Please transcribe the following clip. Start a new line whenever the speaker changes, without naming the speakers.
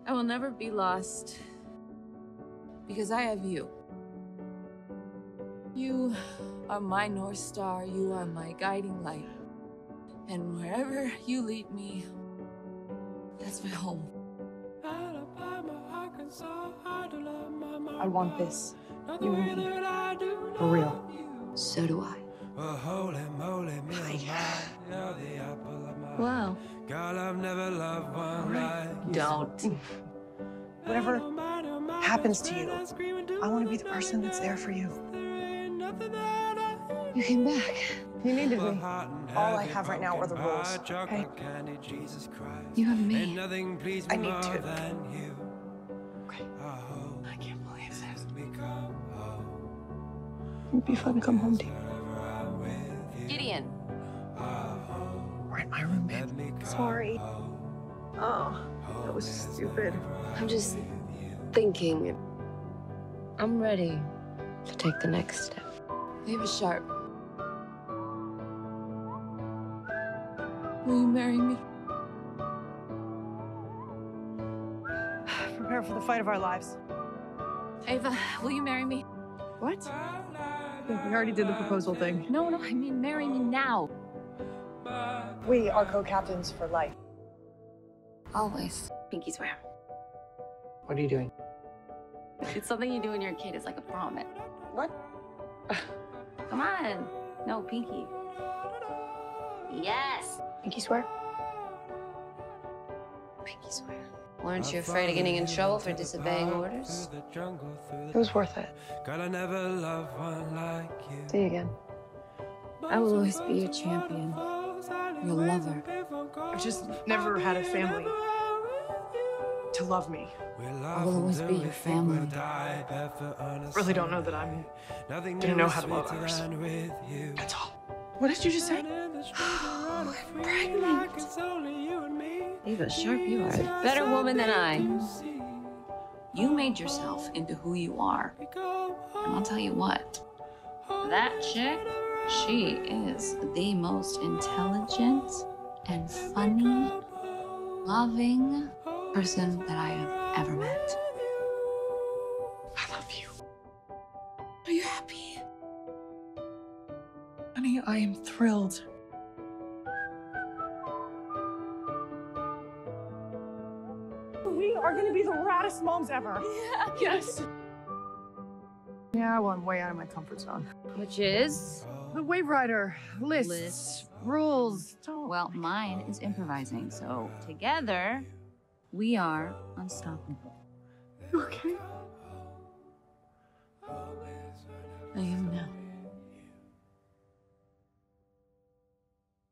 I will never be lost because I have you. You are my North Star. You are my guiding light. And wherever you lead me, that's my home.
I want this. You and me. For real.
So do I. Wow. Don't.
Whatever happens to you, I want to be the person that's there for you.
You came back.
You needed me. All I have right now are the rules, okay?
You have me.
I need to. Okay. I can't believe this. It'd be fun to come home to you.
Gideon.
We're in my room, babe. Sorry. Oh, that was stupid.
I'm just thinking. I'm ready to take the next step.
Ava Sharp. Will you marry me?
Prepare for the fight of our lives.
Ava, will you marry me?
What? Yeah, we already did the proposal thing.
No, I mean marry me now.
We are co-captains for life.
Always.
Pinky swear.
What are you doing?
It's something you do when you're a kid. It's like a prom.
What?
Come on. No, pinky. Yes.
Pinky swear?
Pinky swear. Weren't you afraid of getting in trouble for disobeying orders?
It was worth it. See you again.
I will always be your champion. Your lover.
I've just never had a family to love me.
I will always be your family.
Really don't know that I'm gonna know how to love others. That's all. What did you just say?
I'm pregnant.
Ava Sharp, you are a better woman than I.
You made yourself into who you are. And I'll tell you what. That chick, she is the most intelligent and funny, loving person that I have ever met.
I love you. Are you happy? Honey, I am thrilled. We are gonna be the raddest moms ever.
Yeah.
Yes. Yeah, well, I'm way out of my comfort zone.
Which is?
The Wave Rider, lists, rules.
Well, mine is improvising, so together, we are unstoppable.
Okay.